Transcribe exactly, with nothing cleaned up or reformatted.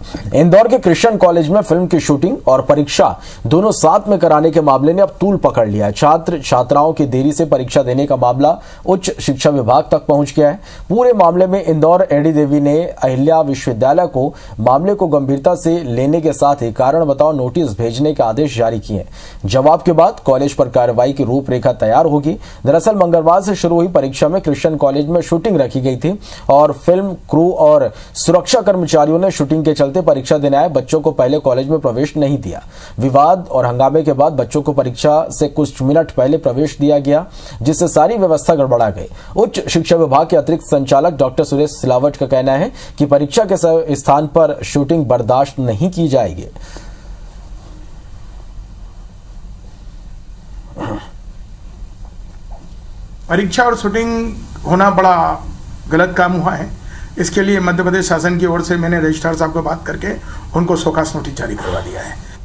इंदौर के Christian college में film की शूटिंग और परीक्षा दोनों साथ में कराने के मामले ने अब तूल पकड़ लिया है। छात्र छात्राओं की देरी से परीक्षा देने का मामला उच्च शिक्षा विभाग तक पहुंच गया है। पूरे मामले में इंदौर एडी देवी ने अहिल्या विश्वविद्यालय को मामले को गंभीरता से लेने के साथ ही कारण बताओ नोटिस भेजने के आदेश जारी किए। जवाब के बाद कॉलेज पर कार्रवाई की रूपरेखा तैयार होगी। दरअसल मंगलवार से शुरू हुई परीक्षा में क्रिश्चियन कॉलेज में शूटिंग रखी गई थी और फिल्म क्रू और सुरक्षा कर्मचारियों ने शूटिंग के चलते परीक्षा देने आए बच्चों को पहले कॉलेज में प्रवेश नहीं दिया। विवाद और हंगामे के बाद बच्चों को परीक्षा से कुछ मिनट पहले प्रवेश दिया गया, जिससे सारी व्यवस्था गड़बड़ा गई। उच्च शिक्षा विभाग के अतिरिक्त संचालक डॉक्टर सुरेश सिलावट का कहना है कि परीक्षा के स्थान पर शूटिंग बर्दाश्त नहीं की जाएगी। परीक्षा और शूटिंग होना बड़ा गलत काम हुआ है। इसके लिए मध्य प्रदेश शासन की ओर से मैंने रजिस्ट्रार साहब को बात करके उनको शोकास नोटिस जारी करवा दिया है।